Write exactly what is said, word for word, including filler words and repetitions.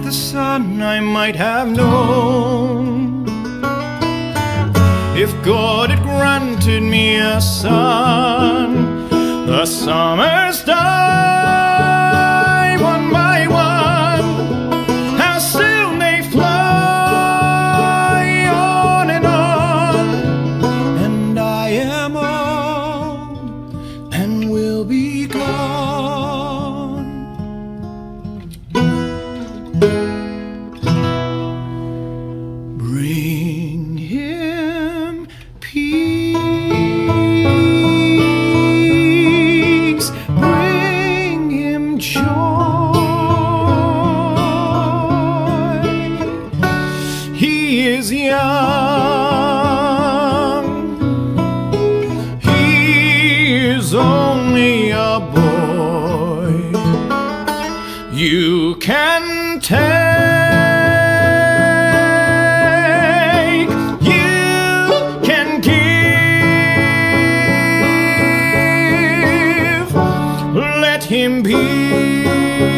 the sun, I might have known. If God had granted me a son, the summers die one by one, how soon they fly on and on. And I am old and will be gone. Bring him peace, bring him joy. He is young, he is only a boy. You can take, you can give, let him be.